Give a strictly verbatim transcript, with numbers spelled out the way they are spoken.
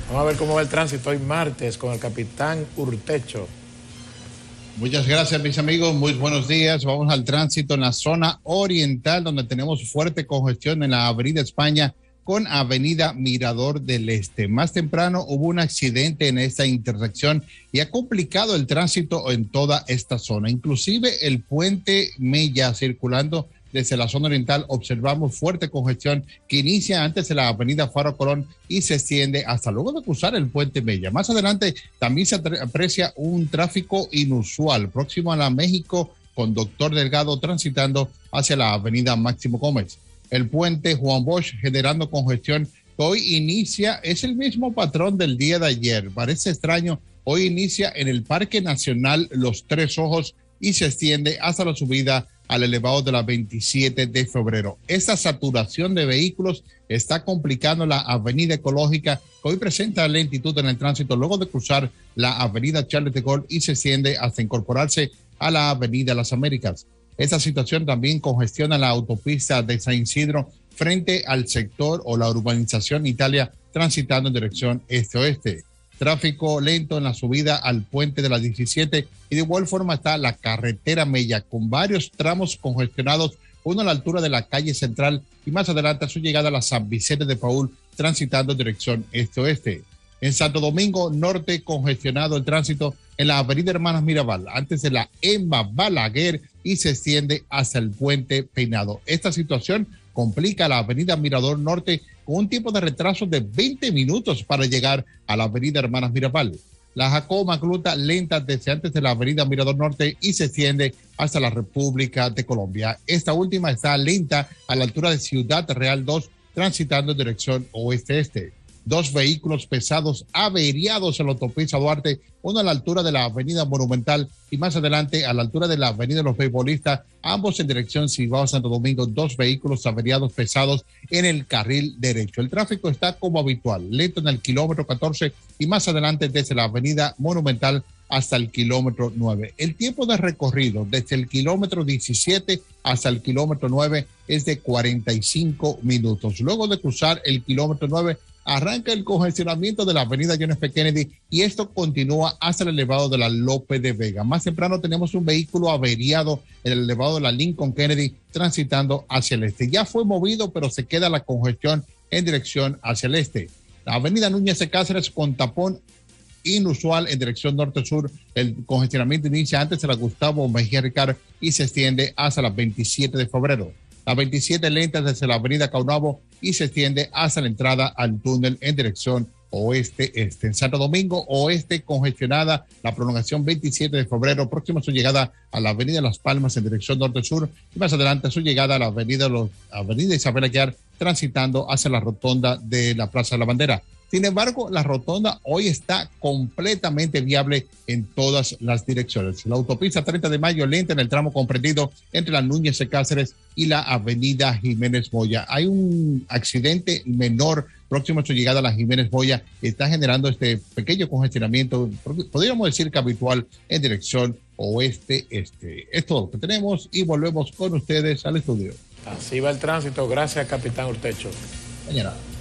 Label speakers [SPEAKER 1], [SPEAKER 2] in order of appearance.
[SPEAKER 1] Vamos a ver cómo va el tránsito hoy martes con el capitán Urtecho.
[SPEAKER 2] Muchas gracias, mis amigos. Muy buenos días. Vamos al tránsito en la zona oriental, donde tenemos fuerte congestión en la Avenida España con Avenida Mirador del Este. Más temprano hubo un accidente en esta intersección y ha complicado el tránsito en toda esta zona. Inclusive el puente Mella circulando desde la zona oriental observamos fuerte congestión que inicia antes de la avenida Faro Colón y se extiende hasta luego de cruzar el puente Mella. Más adelante también se aprecia un tráfico inusual próximo a la México con Doctor Delgado transitando hacia la avenida Máximo Gómez. El puente Juan Bosch generando congestión que hoy inicia, es el mismo patrón del día de ayer. Parece extraño, hoy inicia en el Parque Nacional Los Tres Ojos y se extiende hasta la subida al elevado de la veintisiete de febrero. Esta saturación de vehículos está complicando la avenida Ecológica, que hoy presenta lentitud en el tránsito luego de cruzar la avenida Charles de Gaulle y se extiende hasta incorporarse a la avenida Las Américas. Esta situación también congestiona la autopista de San Isidro frente al sector o la urbanización Italia, transitando en dirección este-oeste. Tráfico lento en la subida al puente de la diecisiete y de igual forma está la carretera Mella con varios tramos congestionados, uno a la altura de la calle central y más adelante a su llegada a la San Vicente de Paúl, transitando en dirección este-oeste. En Santo Domingo Norte congestionado el tránsito en la avenida Hermanas Mirabal, antes de la Emma Balaguer y se extiende hasta el puente Peinado. Esta situación complica la avenida Mirador Norte con un tiempo de retraso de veinte minutos para llegar a la avenida Hermanas Mirabal. La Jacobo Magluta lenta desde antes de la avenida Mirador Norte y se extiende hasta la República de Colombia. Esta última está lenta a la altura de Ciudad Real dos, transitando en dirección oeste-este. Dos vehículos pesados averiados en la autopista Duarte, uno a la altura de la avenida Monumental y más adelante a la altura de la avenida Los Beisbolistas, ambos en dirección Cibao Santo Domingo, dos vehículos averiados pesados en el carril derecho. El tráfico está como habitual, lento en el kilómetro catorce y más adelante desde la avenida Monumental hasta el kilómetro nueve. El tiempo de recorrido desde el kilómetro diecisiete hasta el kilómetro nueve es de cuarenta y cinco minutos. Luego de cruzar el kilómetro nueve, arranca el congestionamiento de la avenida John F. Kennedy y esto continúa hasta el elevado de la Lope de Vega. Más temprano tenemos un vehículo averiado en el elevado de la Lincoln Kennedy transitando hacia el este. Ya fue movido, pero se queda la congestión en dirección hacia el este. La avenida Núñez de Cáceres con tapón inusual en dirección norte-sur. El congestionamiento inicia antes de la Gustavo Mejía Ricard y se extiende hasta la veintisiete de febrero. La veintisiete lenta desde la avenida Caunabo y se extiende hasta la entrada al túnel en dirección oeste-este. En Santo Domingo Oeste congestionada la prolongación veintisiete de febrero, próximo a su llegada a la avenida Las Palmas en dirección norte-sur y más adelante a su llegada a la avenida, los, avenida Isabel Aguiar transitando hacia la rotonda de la Plaza de la Bandera. Sin embargo, la rotonda hoy está completamente viable en todas las direcciones. La autopista treinta de mayo lenta en el tramo comprendido entre la Núñez de Cáceres y la avenida Jiménez Moya. Hay un accidente menor próximo a su llegada a la Jiménez Moya y está generando este pequeño congestionamiento, podríamos decir que habitual, en dirección oeste-este. Es todo lo que tenemos y volvemos con ustedes al estudio.
[SPEAKER 1] Así va el tránsito. Gracias, capitán Urtecho.
[SPEAKER 2] Mañana.